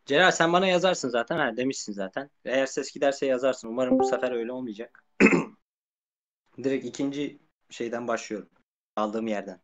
Celal sen bana yazarsın zaten. Ha, demişsin zaten. Eğer ses giderse yazarsın. Umarım bu sefer öyle olmayacak. Direkt ikinci şeyden başlıyorum. Aldığım yerden.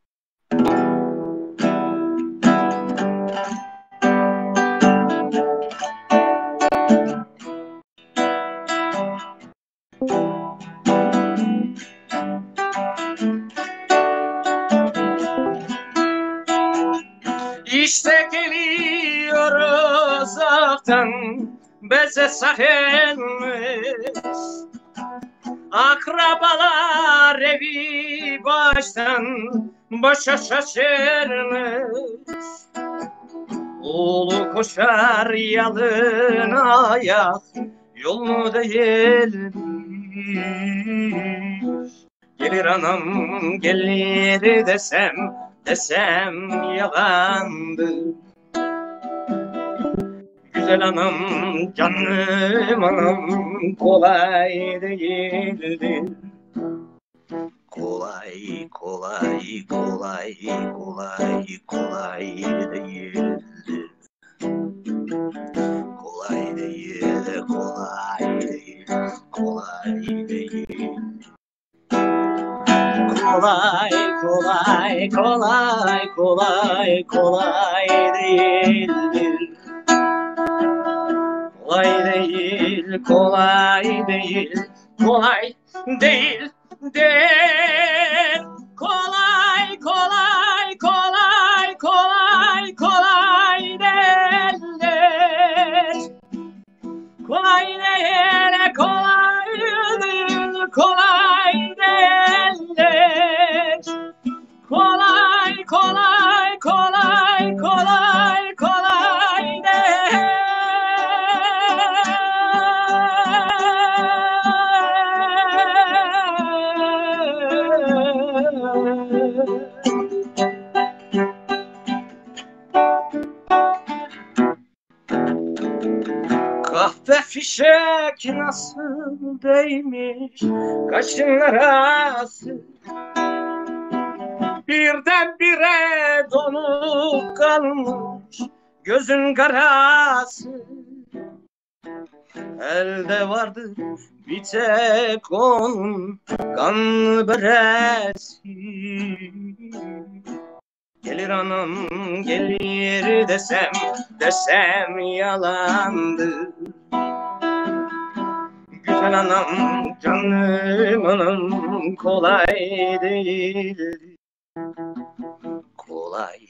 İşte geliyor uzaktan beze sarılmış. Akrabalar evi baştan başa şaşırmış. Oğlu koşar yalın ayak yolunu değilmiş. Gelir anam gelir desem yalandı. Güzel anam canım anam kolay değildi. Kolay değildi. Kolay değil, kolay değil, kolay değil. Kolay değildir. Kolay değil, kolay değil, kolay değil, değil. Kolay değildir. Kolay değil, kolay değildir. Kolay kahve fişek nasıl değmiş kaşın arası. Birdenbire donup kalmış gözün karası. Elde vardır bir tek onun kan beresi. Gelir anam gelir desem yalandı. Güzel anam canım anam kolay değil. Kolay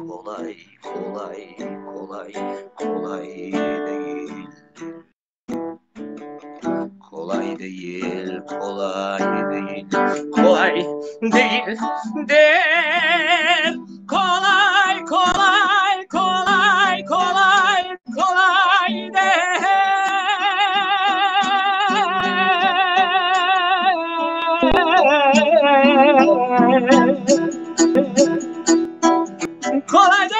değil. Kolay değil, kolay değil, değil. Kolay değil. Kolay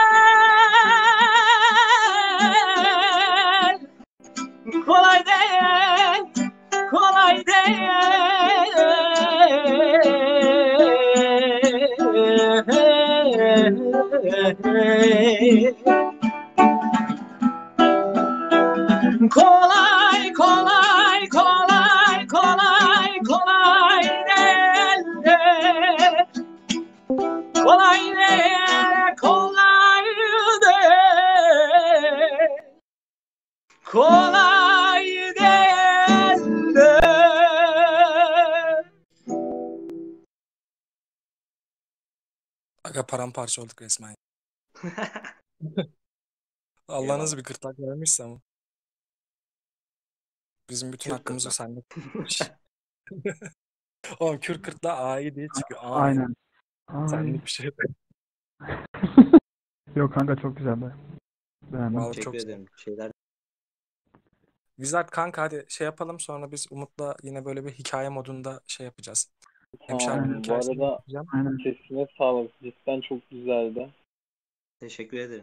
değil. Kolay değil, kolay değil. Kolay değil. Kolay değil, kolay değil. Kolay değildir. Aga paramparça olduk resmen. Allah nasıl bir gırtlak vermişse ama. Bizim bütün hakkımızı sende. Oğlum kür kırtla A'yı diye çıkıyor. Aynen. Senlik bir şey yok. Yok kanka çok güzeldi. Beğendim. Vallahi Teşekkür çok güzel. ederim. Şeyler. Wizard kanka hadi şey yapalım sonra biz Umut'la yine böyle bir hikaye modunda şey yapacağız. Hem şarkının Aynen. hikayesini Bu arada yapacağım. Aynen. sesine sağlık. Cidden çok güzeldi. Teşekkür ederim.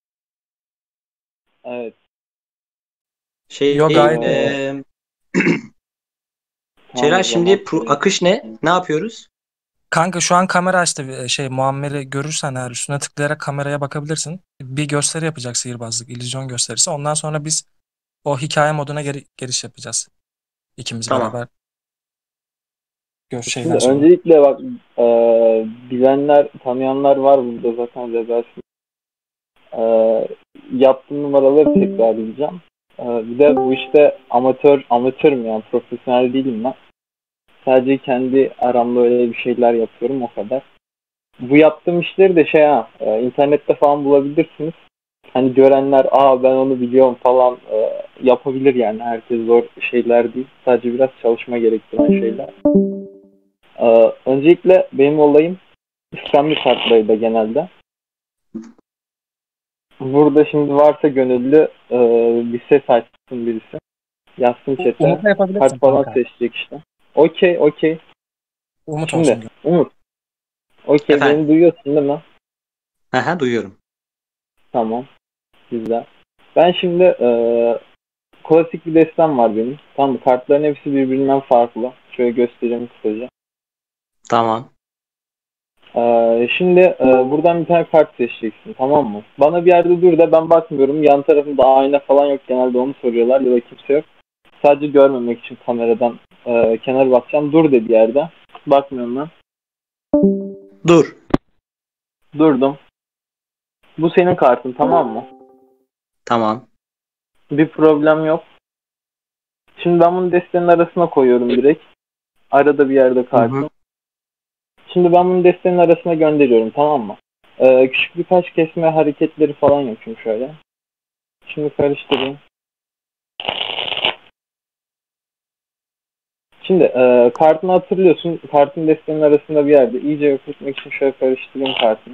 Evet. Yok, gayet Celal şimdi akış ne? Ne yapıyoruz? Kanka şu an kamera açtı. Muammer'i görürsen eğer üstüne tıklayarak kameraya bakabilirsin. Bir gösteri yapacak sihirbazlık, illüzyon gösterisi. Ondan sonra biz o hikaye moduna giriş yapacağız. İkimiz Tamam. beraber Şimdi şeyden sonra. öncelikle bak bilenler, tanıyanlar var burada zaten Rezarsın. Yaptığım numaraları tekrarlayacağım. Bir de bu işte amatörüm yani profesyonel değilim ben. Sadece kendi aramda öyle bir şeyler yapıyorum o kadar. Bu yaptığım işleri de internette falan bulabilirsiniz. Hani görenler ben onu biliyorum falan yapabilir yani. Herkes zor şeyler değil. Sadece biraz çalışma gerektiren şeyler. Öncelikle benim olayım İskambil kartlarıydı genelde. Burada şimdi varsa gönüllü bir ses açsın birisi. Yazsın chat'e. Umut'la yapabilirsin Kart falan kanka. seçecek işte. Okey. Umut Şimdi olsun. Umut. Okey, Efendim? beni duyuyorsun değil mi? Aha, duyuyorum. Tamam. Güzel. Ben şimdi klasik bir destem var benim. Tamam mı? Kartların hepsi birbirinden farklı. Şöyle göstereyim kısaca. Tamam. Şimdi buradan bir tane kart seçeceksin, tamam mı? Bana bir yerde dur da ben bakmıyorum. Yan tarafımda ayna falan yok. Genelde onu soruyorlar ya da kimse yok. Sadece görmemek için kameradan kenara bakacağım. Dur de bir yerde. Bakmıyorum ben. Dur. Durdum. Bu senin kartın, tamam mı? Tamam. Bir problem yok. Şimdi ben bunu destenin arasına koyuyorum direkt. Arada bir yerde kartım. Hı hı. Şimdi ben bunu destenin arasına gönderiyorum, tamam mı? Küçük birkaç kesme hareketleri falan yapayım şöyle. Şimdi karıştırayım. Şimdi kartını hatırlıyorsun. Kartın destenin arasında bir yerde. İyice yok etmek için şöyle karıştırayım kartını.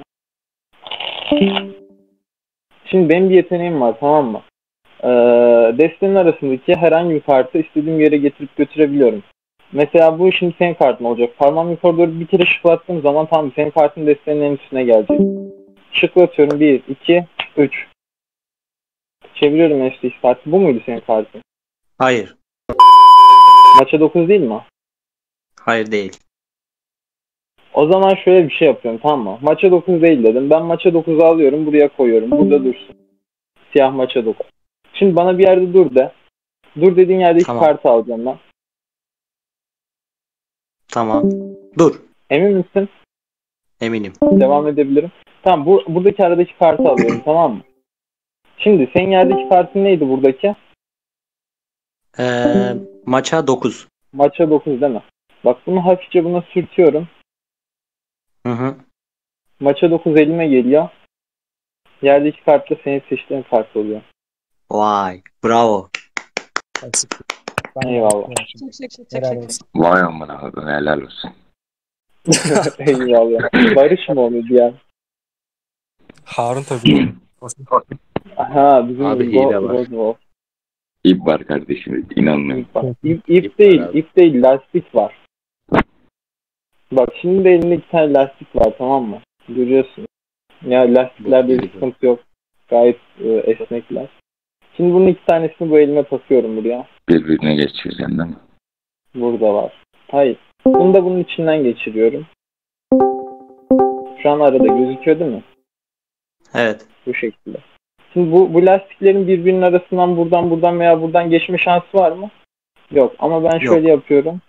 Şimdi benim bir yeteneğim var, tamam mı? Destenin arasındaki herhangi bir kartı istediğim yere getirip götürebiliyorum. Mesela bu şimdi senin kartın olacak. Parmağımı yukarı doğru bir kere şıklattığım zaman tamam, senin kartın destenin en üstüne gelecek. Şıklatıyorum. 1, 2, 3. Çeviriyorum eşleş kartı. Bu muydu senin kartın? Hayır. Maça 9 değil mi? Hayır değil. O zaman şöyle bir şey yapıyorum, tamam mı? Maça 9 değil dedim. Ben maça 9'u alıyorum, buraya koyuyorum. Burada dursun. Siyah maça 9. Şimdi bana bir yerde dur de. Dur dediğin yerde iki Tamam. kartı alacağım ben. Tamam. Dur. Emin misin? Eminim. Devam edebilirim. Tamam, buradaki aradaki kartı alıyorum, tamam mı? Şimdi senin yerdeki kartın neydi buradaki? Maça 9. Maça 9 değil mi? Bak, bunu hafifçe buna sürtüyorum. Hı hı. Maça 9 elime geliyor. Yerdeki kart da senin seçtiğin kart oluyor. Vay. Bravo. Eyvallah. Helal olsun. Vay amına koyayım, helal olsun. Eyvallah. Barış mı onu diyen? Harun tabii. Aha, bizim Abi hile var. Rozmo. İp var kardeşim, inanmıyorum. İp var. İp değil, ip değil, lastik var. Bak şimdi de elinde iki tane lastik var, tamam mı? Görüyorsun. Ya lastiklerde bir sıkıntı yok. Gayet esnekler. Şimdi bunun iki tanesini bu elime takıyorum buraya. Birbirine geçireceksin değil mi? Burada var. Hayır. Bunu da bunun içinden geçiriyorum. Şu an arada gözüküyor değil mi? Evet. Bu şekilde. Şimdi bu lastiklerin birbirinin arasından buradan veya buradan geçme şansı var mı? Yok. Ama ben şöyle yapıyorum.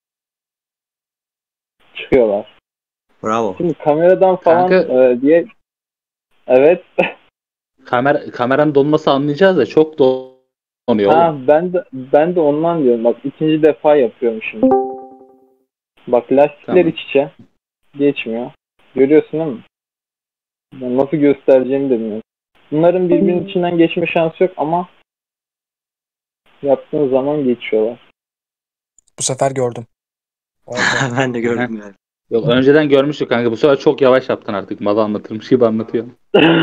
Çıkıyorlar. Bravo. Şimdi kameradan falan Kanka- diye... Evet. Kameranın donması anlayacağız da çok donuyor Ha, oğlum. ben de ondan diyorum. Bak, ikinci defa yapıyorum şimdi. Bak, lastikler Tamam. iç içe. Geçmiyor. Görüyorsun değil mi? Ben nasıl göstereceğimi de bilmiyorum. Bunların birbirinin içinden geçme şansı yok ama yaptığın zaman geçiyorlar. Bu sefer gördüm. Oldu. Ben de gördüm yani. Yok, önceden görmüştük kanka. Bu sefer çok yavaş yaptın artık. Mal anlatırmış gibi anlatıyorsun.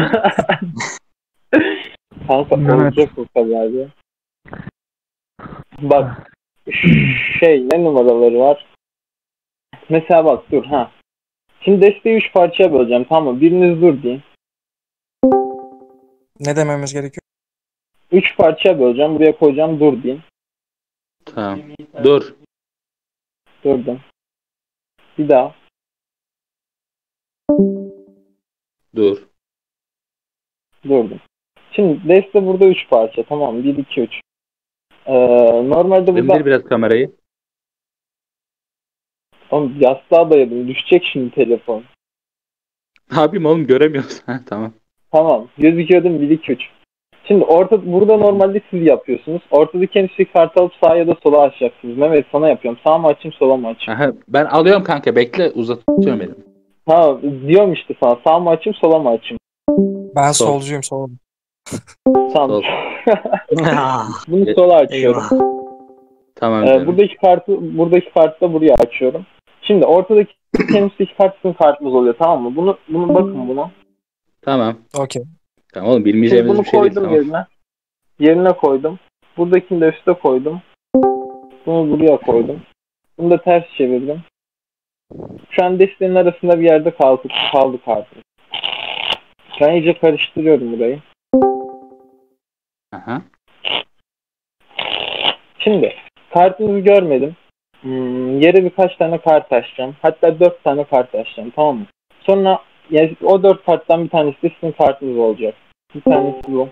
Kanka Evet. olacak o kadar ya. Bak, ne numaraları var? Mesela bak, dur ha. Şimdi desteği 3 parçaya böleceğim, tamam mı? Biriniz dur deyin. Ne dememiz gerekiyor? 3 parçaya böleceğim, buraya koyacağım, dur deyin. Tamam. Dur. Durdum. Bir daha. Dur. Durdum. Şimdi deste burada 3 parça. Tamam. 1, 2, 3. Normalde burada İndir biraz kamerayı. oğlum, yastığa dayadım. Düşecek şimdi telefon. Ne yapayım oğlum, göremiyoruz. Ha, tamam. Tamam. Gözüküyordum 1, 2, 3. Şimdi burada normalde siz yapıyorsunuz. Ortadaki en üstteki kartı alıp sağa ya da sola açacaksınız. Mehmet sana yapıyorum. Sağ mı açayım, sola mı açayım? Aha, ben alıyorum kanka, bekle, uzatıyorum elim. Ha, diyorum işte sana. Sağ mı açayım, sola mı açayım? Ben Sol. solcuyum, sol. Tamam. Sol. Bunu sola açıyorum. Eyvah. Tamam canım. Buradaki kartı da buraya açıyorum. Şimdi ortadaki en üstteki kart sizin kartınız oluyor, tamam mı? Bunu bakın buna. Tamam. Okey. Tamam oğlum, Şimdi bilmeyeceğimiz bunu bir şey değil. koydum Tamam. yerine. Yerine koydum. Buradakini de üste koydum. Bunu buraya koydum. Bunu da ters çevirdim. Şu an destenin arasında bir yerde kaldı kartım. Ben iyice karıştırıyorum burayı. Aha. Şimdi kartınızı görmedim. Yere birkaç tane kart açacağım. Hatta 4 tane kart açacağım, tamam mı? Sonra yani o 4 karttan bir tanesi de sizin kartınız olacak. Bir tanesi bu.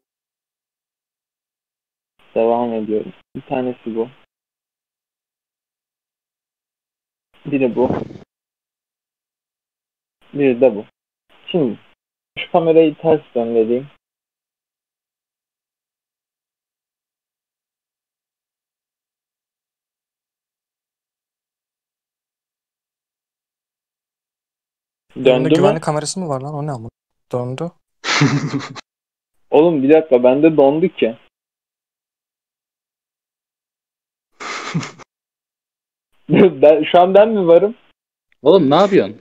Devam ediyorum. Bir tanesi bu. Biri bu. Biri de bu. Şimdi şu kamerayı ters döndüreyim. Önünde Döndü mü? güvenlik kamerası mı var lan? O ne ama? Döndü. Oğlum bir dakika, bende dondu ki. Şu an ben mi varım? Oğlum ne yapıyorsun?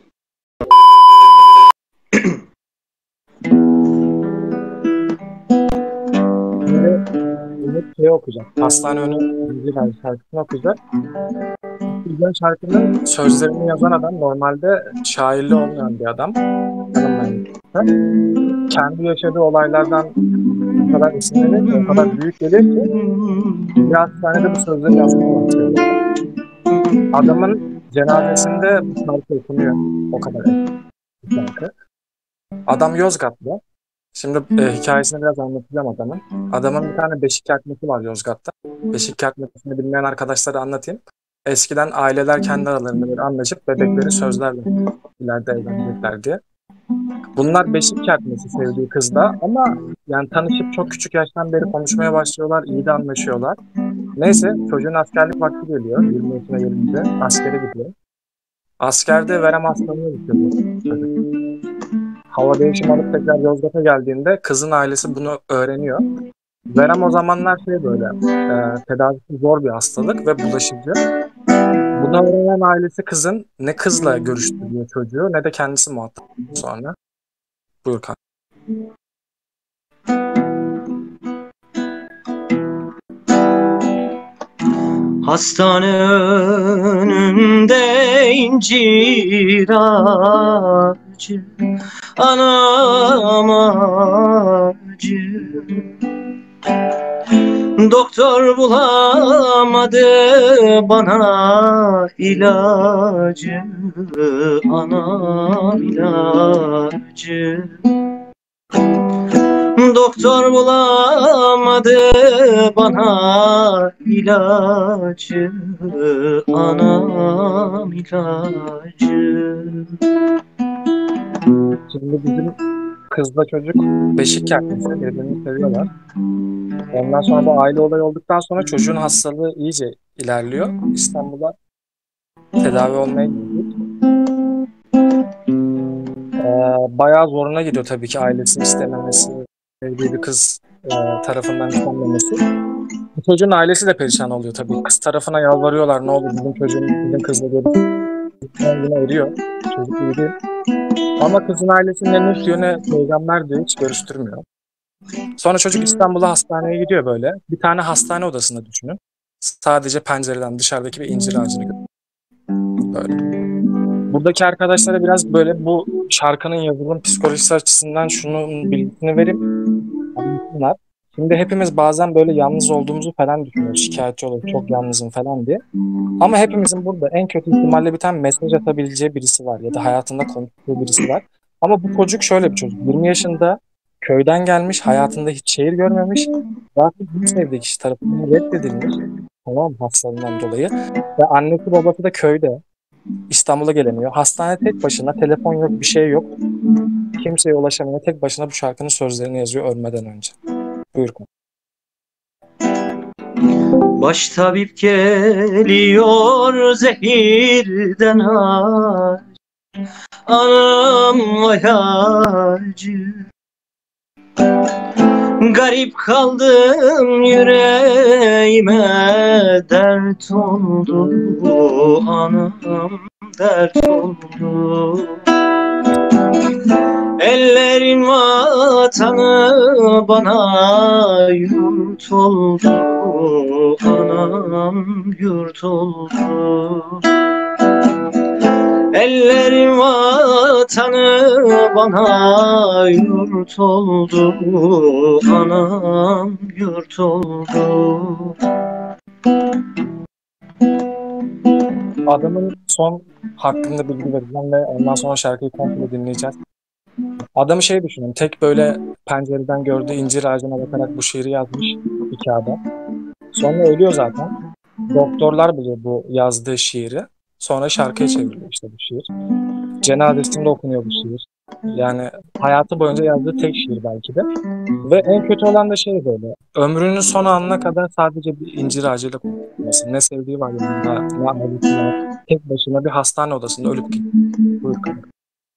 Umut şey okuyacak. Hastane önü Bilgiler şarkısını okuyacak. Bilgiler şarkının sözlerini yazan adam normalde şairli olmayan bir adam. Hanımefendi. Kendi yaşadığı olaylardan o kadar esinlenir ki, o kadar büyük gelir ki bir hastanede bu sözleri yazmaya başlıyor. Adamın cenazesinde bu şarkı okunuyor. O kadar eski şarkı. Adam Yozgatlı. Şimdi hikayesini biraz anlatacağım adamın. Adamın bir tane beşik kertmesi var Yozgat'ta. Beşik kertmesini bilmeyen arkadaşlara anlatayım. Eskiden aileler kendi aralarında bir anlaşıp bebekleri sözlerle ileride evlenecekler diye. Bunlar beşik kertmesi sevdiği kızla ama yani tanışıp çok küçük yaştan beri konuşmaya başlıyorlar, iyi de anlaşıyorlar. Neyse çocuğun askerlik vakti geliyor. 20 yaşına gelince askere gidiyor. Askerde verem hastalığına gidiyor çocuk. Hava değişimi alıp tekrar Yozgat'a geldiğinde kızın ailesi bunu öğreniyor. Verem o zamanlar böyle tedavisi zor bir hastalık ve bulaşıcı. Bunu öğrenen ailesi kızın ne kızla görüştürüyor çocuğu ne de kendisi muhatap sonra. Buyur kanka. Hastane önünde incir ağacı, anam acı. Doktor bulamadı bana ilacı, anam ilacı. Doktor bulamadı bana ilacı, anam ilacı. Şimdi bizim kızla çocuk beşik kertmesi birbirini seviyorlar. Ondan sonra bu aile olayı olduktan sonra çocuğun hastalığı iyice ilerliyor. İstanbul'a tedavi olmaya gidiyor. Bayağı zoruna gidiyor tabii ki ailesinin istememesi, sevdiği bir kız tarafından istenmemesi. Bu çocuğun ailesi de perişan oluyor tabii. Kız tarafına yalvarıyorlar, ne olur bizim çocuğun bizim kızla görüşürüz. Eriyor. Çocuk iyi değil. Ama kızın ailesinin ne Nuh diyor ne peygamber diyor, hiç görüştürmüyor. Sonra çocuk İstanbul'a hastaneye gidiyor böyle. Bir tane hastane odasında düşünün. Sadece pencereden dışarıdaki bir incir ağacını görüyor. Böyle. Buradaki arkadaşlara biraz böyle bu şarkının yazılım psikolojisi açısından şunun bilgisini verip anlasınlar. Şimdi hepimiz bazen böyle yalnız olduğumuzu falan düşünüyoruz. Şikayetçi oluyoruz, çok yalnızım falan diye. Ama hepimizin burada en kötü ihtimalle bir tane mesaj atabileceği birisi var. Ya da hayatında konuştuğu birisi var. Ama bu çocuk şöyle bir çocuk. 20 yaşında köyden gelmiş, hayatında hiç şehir görmemiş. Zaten en sevdiği kişi tarafından reddedilmiş. Tamam mı? Hastalığından dolayı. Ve annesi babası da köyde. İstanbul'a gelemiyor. Hastane tek başına, telefon yok, bir şey yok. Kimseye ulaşamıyor. Tek başına bu şarkının sözlerini yazıyor ölmeden önce. Buyur kanka. Baş tabip geliyor zehirden aç. Anam vay acı. Garip kaldım yüreğime dert oldu. Anam dert oldu. Ellerin vatanı bana yurt oldu. Anam yurt oldu. Ellerin vatanı bana yurt oldu. Anam yurt oldu. Adamın son hakkında bilgi vereceğim ve ondan sonra şarkıyı komple dinleyeceğiz. Adamı şey düşünün, tek böyle pencereden gördüğü incir ağacına bakarak bu şiiri yazmış bir kağıda. Sonra ölüyor zaten. Doktorlar buluyor bu yazdığı şiiri. Sonra şarkıya çevriliyor işte bu şiir. Cenazesinde okunuyor bu şiir. Yani hayatı boyunca yazdığı tek şiir belki de. Ve en kötü olan da şey böyle. Ömrünün son anına kadar sadece bir incir ağacıyla konuşması. Ne sevdiği var yanında, ne ailesi var. Tek başına bir hastane odasında ölüp gitti. Buyur kanka.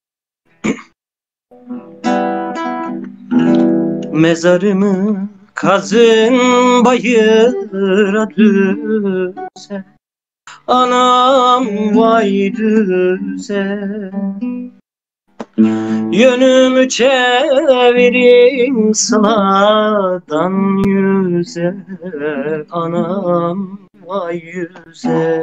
Mezarımı kazın bayıra düze. Anam vay düze. Yönümü çevireyim sıladan yüze. Anam vay yüze.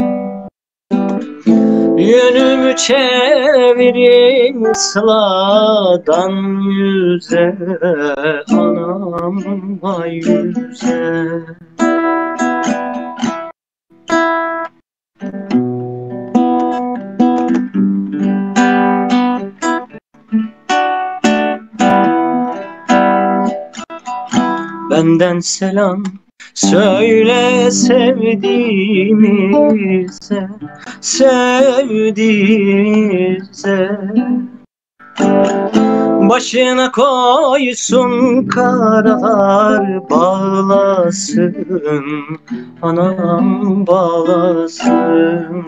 Yönümü çevireyim sıladan yüze. Anam vay yüze. Benden selam söyle sevdiğimize, sevdiğimize. Başına koysun karalar bağlasın, anam bağlasın.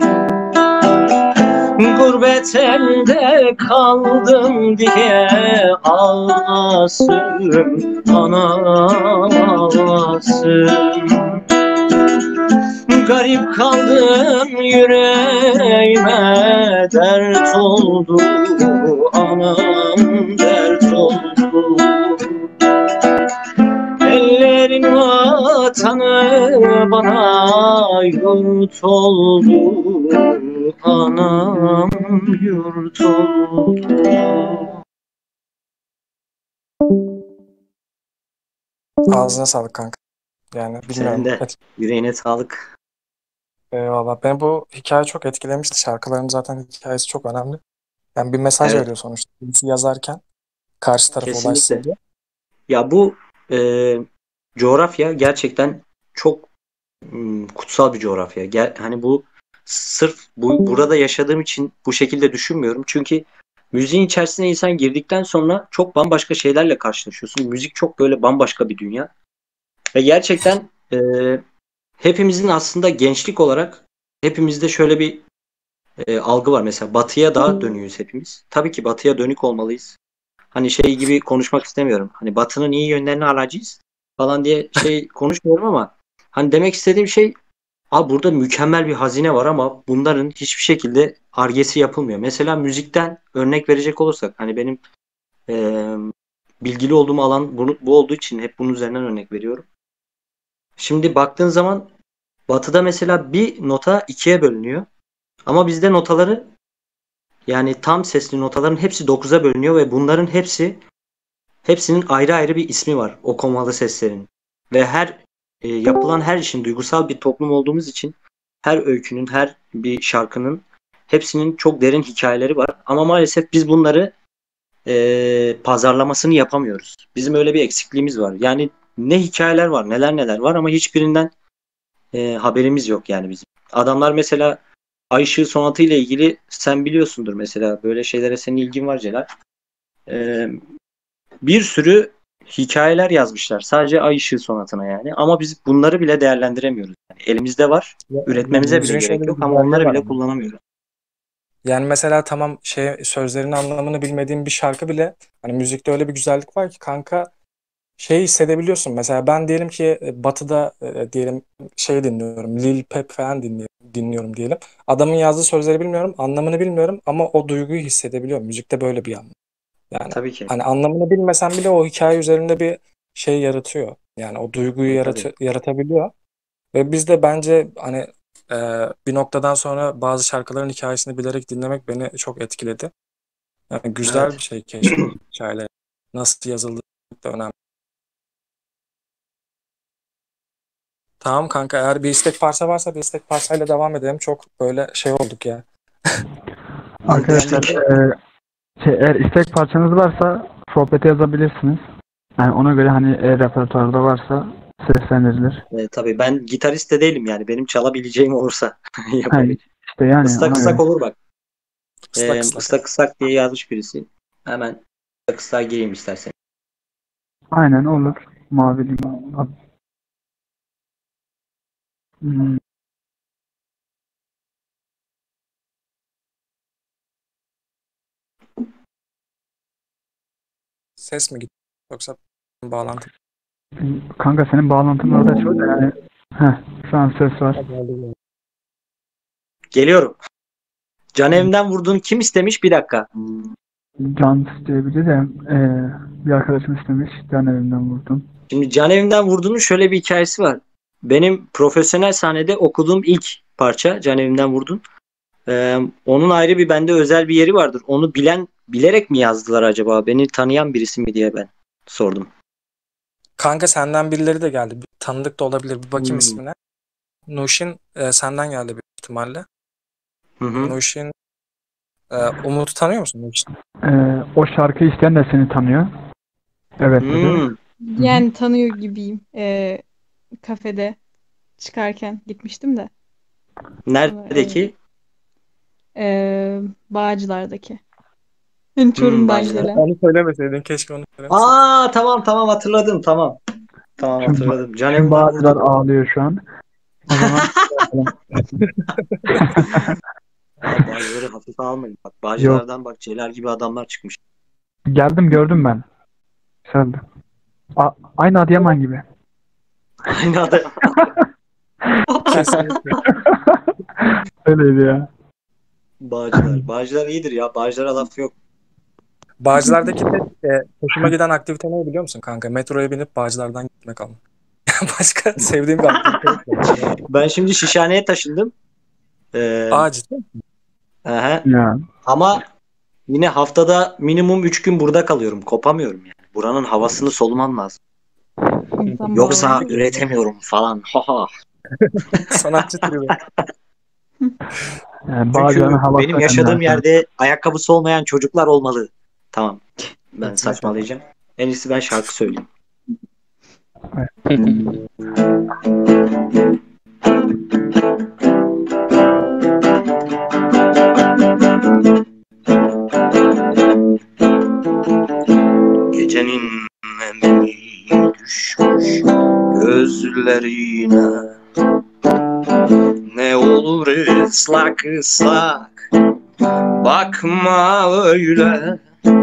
Gurbet elde kaldım diye ağlasın, anam ağlasın. Garip kaldım yüreğime dert oldu, anam dert oldu. Ellerin vatanı bana yurt oldu, anam yurt oldu. Ağzına sağlık kanka. Yani bilmiyorum. Senin de yüreğine sağlık. Eyvallah. Ben bu hikaye çok etkilemişti. Şarkıların zaten hikayesi çok önemli. Yani bir mesaj Evet. veriyor sonuçta. Birisi yazarken karşı tarafı Kesinlikle. ulaşsın diye. Ya bu coğrafya gerçekten çok kutsal bir coğrafya. Hani bu sırf burada yaşadığım için bu şekilde düşünmüyorum. Çünkü müziğin içerisine insan girdikten sonra çok bambaşka şeylerle karşılaşıyorsun. Müzik çok böyle bambaşka bir dünya. Ve gerçekten hepimizin aslında gençlik olarak hepimizde şöyle bir algı var. Mesela batıya daha dönüyoruz hepimiz. Tabii ki batıya dönük olmalıyız. Hani şey gibi konuşmak istemiyorum. Hani batının iyi yönlerini alacağız falan diye şey konuşmuyorum ama hani demek istediğim şey, abi burada mükemmel bir hazine var ama bunların hiçbir şekilde argesi yapılmıyor. Mesela müzikten örnek verecek olursak, hani benim bilgili olduğum alan bu olduğu için hep bunun üzerinden örnek veriyorum. Şimdi baktığın zaman batıda mesela bir nota ikiye bölünüyor. Ama bizde notaları, yani tam sesli notaların hepsi 9'a bölünüyor ve bunların hepsinin ayrı ayrı bir ismi var okunmalı seslerin. Ve yapılan her işin, duygusal bir toplum olduğumuz için her öykünün, her bir şarkının hepsinin çok derin hikayeleri var. Ama maalesef biz bunları pazarlamasını yapamıyoruz. Bizim öyle bir eksikliğimiz var. Yani ne hikayeler var, neler neler var ama hiçbirinden haberimiz yok yani bizim. Adamlar mesela Ay Işığı Sonatı ile ilgili sen biliyorsundur mesela böyle şeylere senin ilgin var Celal. E, Bir sürü hikayeler yazmışlar sadece Ay Işığı Sonatı'na yani ama biz bunları bile değerlendiremiyoruz. Yani elimizde var, üretmemize bile Müziğin şöyle gerek bir yok ama güzelliği onları var bile ama. kullanamıyoruz. Yani mesela tamam sözlerin anlamını bilmediğim bir şarkı bile hani müzikte öyle bir güzellik var ki kanka hissedebiliyorsun. Mesela ben diyelim ki Batı'da diyelim dinliyorum. Lil Peep falan dinliyorum diyelim. Adamın yazdığı sözleri bilmiyorum, anlamını bilmiyorum ama o duyguyu hissedebiliyorum. Müzikte böyle bir yan. Yani Tabii ki. hani anlamını bilmesem bile o hikaye üzerinde bir şey yaratıyor. Yani o duyguyu Tabii. yaratabiliyor. Ve biz de bence hani e, bir noktadan sonra bazı şarkıların hikayesini bilerek dinlemek beni çok etkiledi. Yani güzel Evet. bir şey keşfetmek hikayeler. Nasıl yazıldığı da önemli. Tamam kanka eğer bir istek parça varsa bir istek parçayla devam edelim. Çok böyle şey olduk ya. Arkadaşlar Bilgilendirdik. eğer istek parçanız varsa sohbete yazabilirsiniz. Yani ona göre hani repertuarda varsa seslendirilir. Tabii ben gitarist de değilim yani benim çalabileceğim olursa Yani yapabileceğim. işte yani Islak ona ıslak göre. olur bak. Islak ıslak. Islak ıslak diye yazmış birisi. Hemen ıslak ıslak gireyim istersen. Aynen olur. Mavili. Hmm, Ses mi gitti? Yoksa bağlantı Kanka senin bağlantın orada açıyor da yani. Şu an ses var. mı? Geliyorum. Can Evim'den vurduğun kim istemiş? Bir dakika. Can isteyebilir de bir arkadaşım istemiş. Can evimden vurdum. Şimdi Can Evim'den vurduğunun şöyle bir hikayesi var. Benim profesyonel sahnede okuduğum ilk parça Can Evim'den vurdun. Onun ayrı bir bende özel bir yeri vardır. Onu bilerek mi yazdılar acaba? Beni tanıyan birisi mi diye ben sordum. Kanka senden birileri de geldi. Bir tanıdık da olabilir. Bir bakayım Hmm. ismine. Nuşin senden geldi büyük ihtimalle. Hı hı. Nuşin Umut'u tanıyor musun Nuşin? O şarkıyı isteyen de seni tanıyor. Evet dedi. Hmm. Yani tanıyor gibiyim. Kafede çıkarken gitmiştim de. Neredeki? Bağcılar'daki. Yani Çorum'dan Bağcılar. gelen. Onu söylemeseydin. Keşke onu söylemeseydin. Tamam hatırladım tamam. Tamam Tüm, hatırladım. Can tüm Evim'den Bağcılar vurdun. ağlıyor şu an. O zaman Abi Bağcılar'ı hafife almayın. Bak yok. Bağcılar'dan bak Celal gibi adamlar çıkmış. Geldim gördüm ben. Güzeldi. Aynı Adıyaman gibi. Aynı adam. Kesinlikle. Öyleydi ya. Bağcılar. Bağcılar iyidir ya. Bağcılar'a laf yok. Bağcılar'daki tek hoşuma giden aktivite ne biliyor musun kanka? Metroya binip Bağcılar'dan gitmek ama. Başka sevdiğim bir aktivite yok. Yani. Ben şimdi Şişhane'ye taşındım. Ciddi mi? Aha. Ya. Ama yine haftada minimum 3 gün burada kalıyorum. Kopamıyorum yani. Buranın havasını solumam lazım. İnsan Yoksa bağlı. üretemiyorum falan. Haha. Sanatçı tribi. Yani Çünkü Bağcılar'ın havası benim önemli yaşadığım zaten. yerde ayakkabısı olmayan çocuklar olmalı. Tamam. Ben Kesinlikle. saçmalayacağım. En iyisi ben şarkı söyleyeyim. Gecenin nemli düşmüş gözlerine, ne olur ıslak ıslak bakma öyle.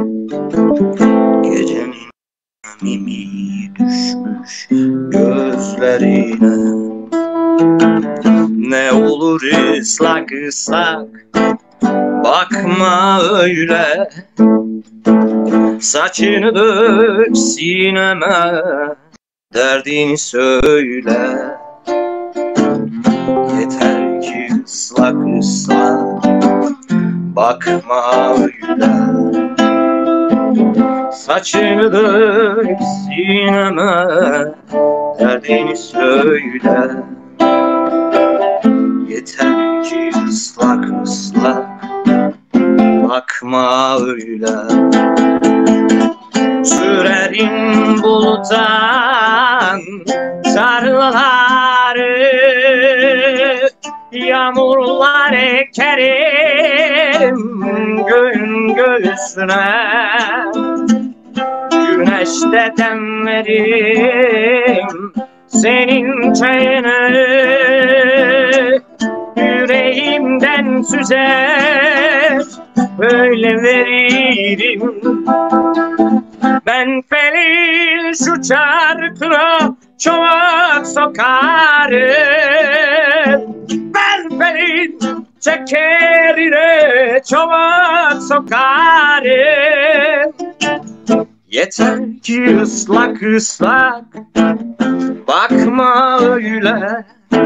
Gecenin nemli düşmüş gözlerine, ne olur ıslak ıslak bakma öyle. Saçını dök sineme, derdini söyle. Yeter ki ıslak ıslak bakma öyle. Saçını dök sineme, derdini söyle. Yeter ki ıslak ıslak bakma öyle. Sürerim buluttan tarlaları, yağmurlar ekerim göğün göğsüne. Güneşte demlerim senin çayını, yüreğimden süzer öyle veririm. Ben felin şu çarkına çomak sokarım. Ben felin çekerine çomak sokarım. Yeter ki ıslak ıslak bakma öyle.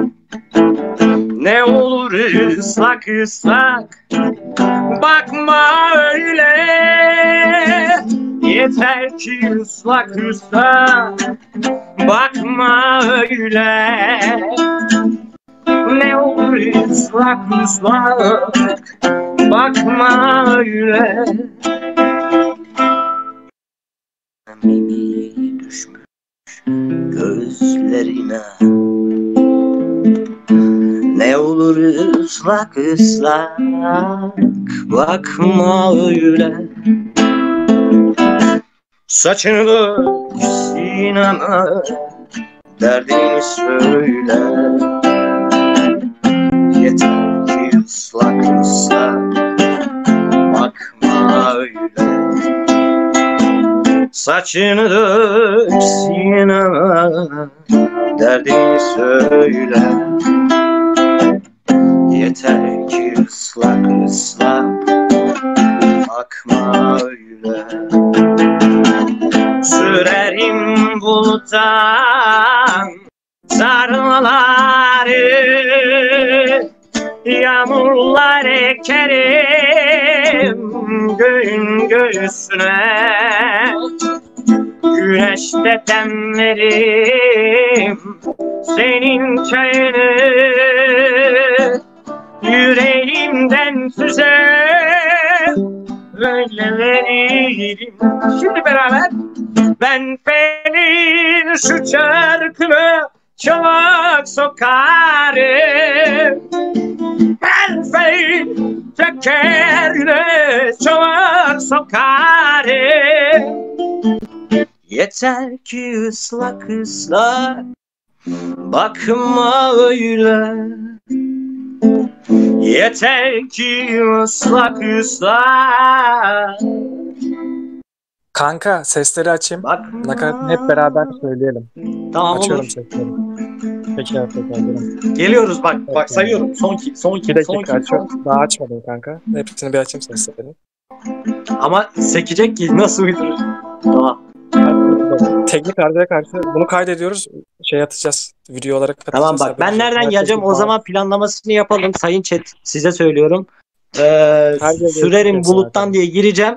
Ne olur ıslak ıslak bakma öyle. Yeter ki ıslak ıslak bakma öyle. Ne olur ıslak ıslak bakma öyle. Mimi düşmüş gözlerine. Ne olur ıslak ıslak bakma öyle. Saçını dök sineme, derdini söyle. Yeter ki ıslak ıslak bakma öyle. Saçını dök sineme, derdini söyle. Yeter ki ıslak ıslak bakma öyle. Sürerim buluttan sarmaları, yağmurlar ekerim göğün göğsüne. Güneşte demlerim senin çayını, yüreğimden süzer öyle veririm. Şimdi beraber. Ben felin şu çarkına çomak sokarım. Ben felin çekerine çomak sokarım. Yeter ki ıslak ıslak bakma öyle. Yeter ki ıslak ıslak. Kanka sesleri açayım. Bakma. Nakaratını hep beraber söyleyelim. Tamam, Açıyorum olur. sesleri. Peki arkadaşlar. Geliyoruz bak sayıyorum. Son iki. Bir dakika açıyorum. Daha açmadım kanka. Hepsini bir açayım seslerini. Ama sekecek ki nasıl uydurur? Tamam. Teknik arızaya karşı bunu kaydediyoruz. Şey atacağız. Video olarak Tamam atacağız. bak ben nereden geleceğim o zaman planlamasını yapalım. Sayın chat size söylüyorum. Sürerim buluttan diye gireceğim.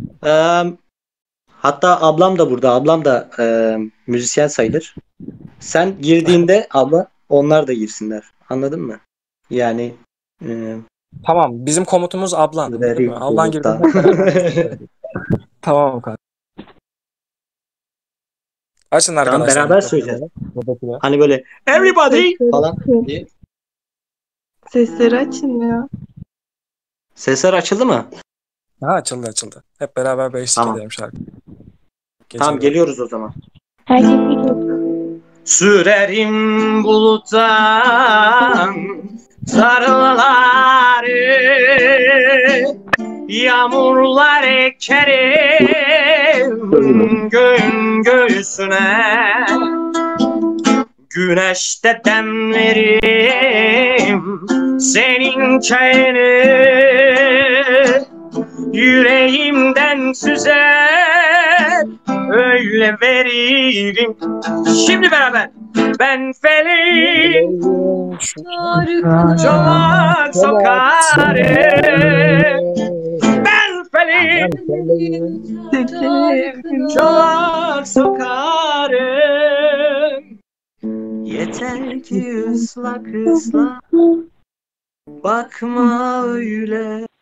Hatta ablam da burada. Ablam da müzisyen sayılır. Sen girdiğinde abla onlar da girsinler. Anladın mı? Yani Tamam. Bizim komutumuz ablan. Değil mi? Ablan girdiğinde. Tamam kanka. Açın arkadaşlar. Tamam, beraber söyleyeceğiz. Hani böyle everybody falan diye. Sesleri açılmıyor. Sesler açıldı mı? Ha açıldı. Hep beraber bir eşlik Tamam. edelim şarkı. Tamam geliyoruz o zaman. Herkes biliyor. Sürerim buluttan sarıları, yağmurlar ekerim göğün göğsüne. Güneşte demlerim senin çayını, yüreğimden süzer öyle veririm. Şimdi beraber. Ben felin çomak sokarım. Ben felin çomak sokarım. Yeter ki ıslak ıslak bakma öyle.